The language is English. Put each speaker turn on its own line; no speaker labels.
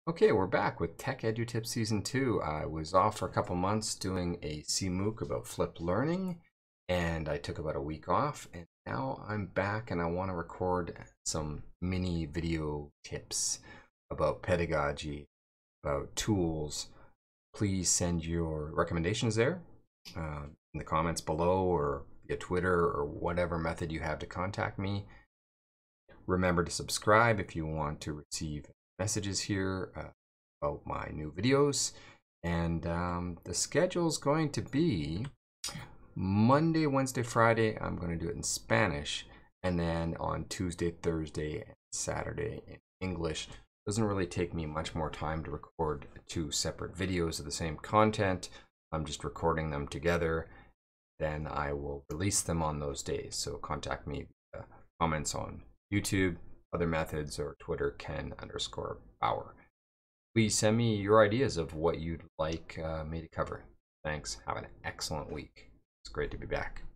Okay, we're back with Tech Edu Tips Season 2. I was off for a couple months doing a CMOOC about flipped learning, and I took about a week off, and now I'm back and I want to record some mini video tips about pedagogy, about tools. Please send your recommendations there in the comments below or via Twitter or whatever method you have to contact me. Remember to subscribe if you want to receive messages here about my new videos. And the schedule is going to be Monday, Wednesday, Friday. I'm going to do it in Spanish, and then on Tuesday, Thursday, and Saturday in English. Doesn't really take me much more time to record two separate videos of the same content. I'm just recording them together. Then I will release them on those days. So contact me via comments on YouTube, other methods, or Twitter, Ken_Bauer. Please send me your ideas of what you'd like me to cover. Thanks. Have an excellent week. It's great to be back.